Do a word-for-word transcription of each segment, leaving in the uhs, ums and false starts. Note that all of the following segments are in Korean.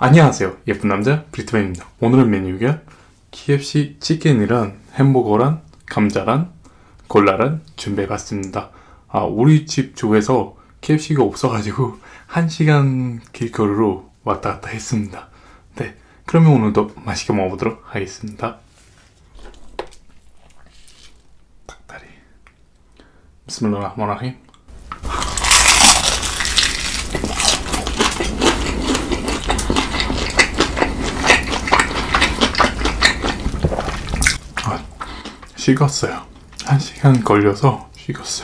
안녕하세요, 예쁜 남자 브리트맨입니다. 오늘의 메뉴가 케이에프씨 치킨이랑 햄버거랑 감자랑 콜라랑 준비해봤습니다. 아, 우리 집 쪽에서 케이에프씨가 없어가지고 한 시간 길거리로 왔다 갔다 했습니다. 네, 그러면 오늘도 맛있게 먹어보도록 하겠습니다. 닭다리. 비스밀라흐마니르라힘. 식었어요. 한 시간 걸려서 식었어요.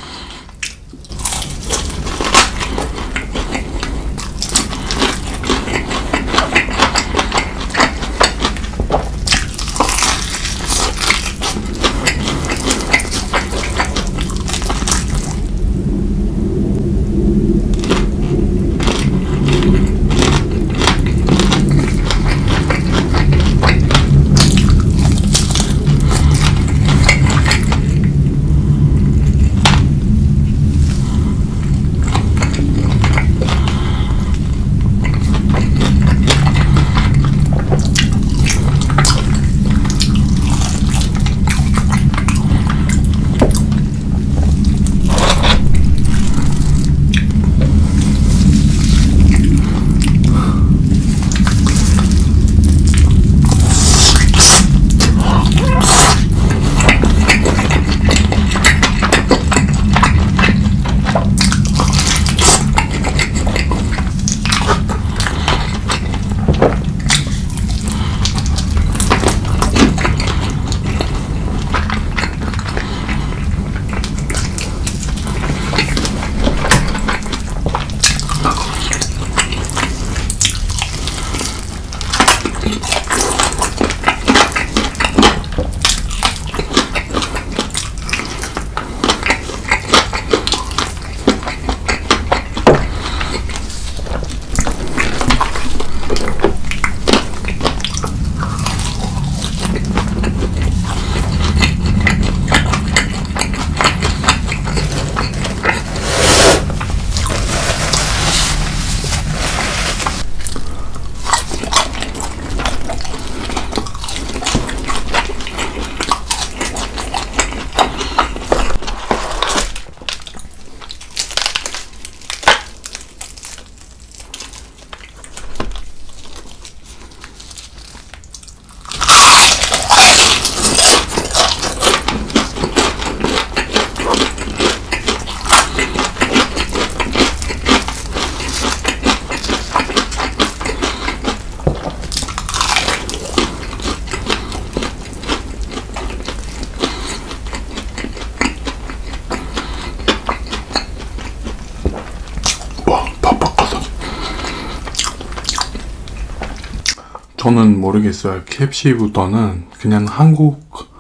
저는 모르겠어요. 케이에프씨보다는 그냥 한국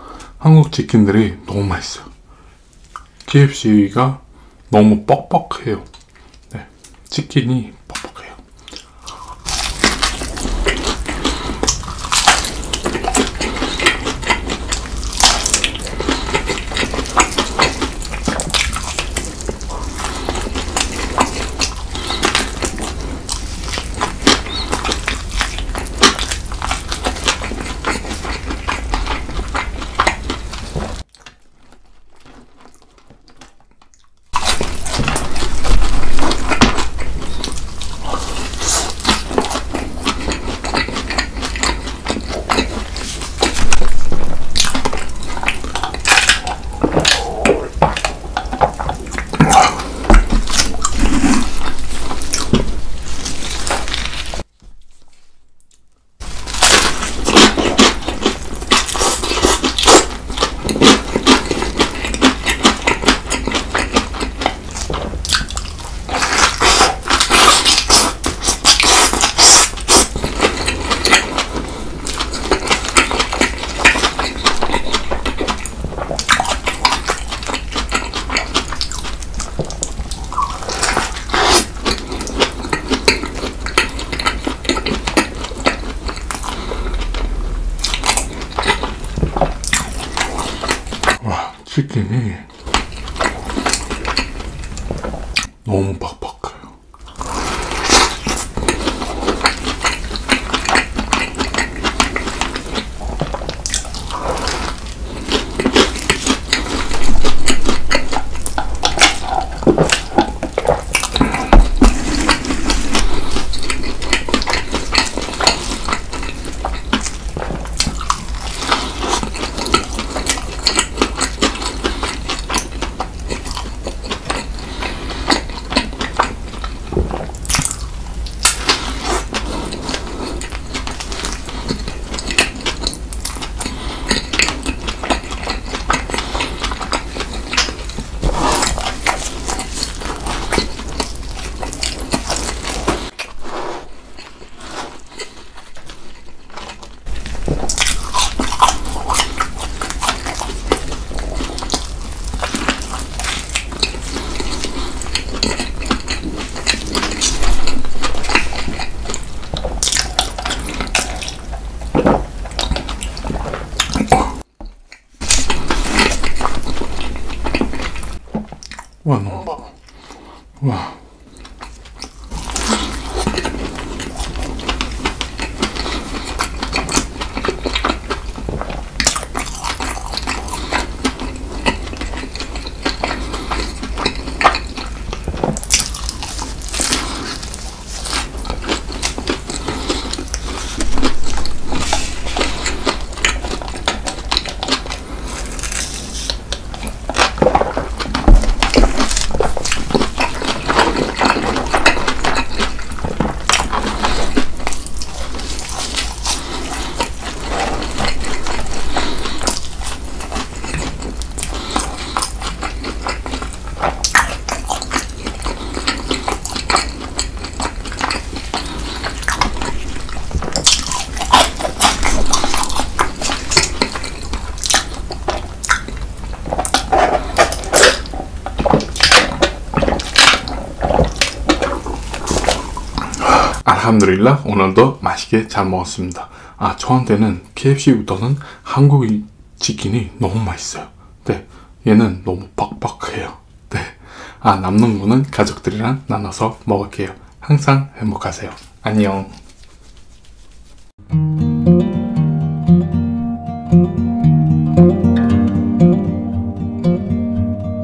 한국 치킨들이 너무 맛있어요. 케이에프씨가 너무 뻑뻑해요. 네, 치킨이 뻑뻑해요. 치킨이 너무 팍팍해요. 알함두릴라 오늘도 맛있게 잘 먹었습니다. 아, 저한테는 케이에프씨부터는 한국 치킨이 너무 맛있어요. 네, 얘는 너무 빡빡해요. 네, 아, 남는 거는 가족들이랑 나눠서 먹을게요. 항상 행복하세요. 안녕.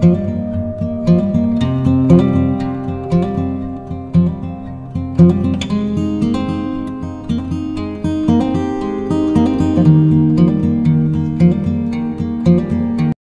Thank you.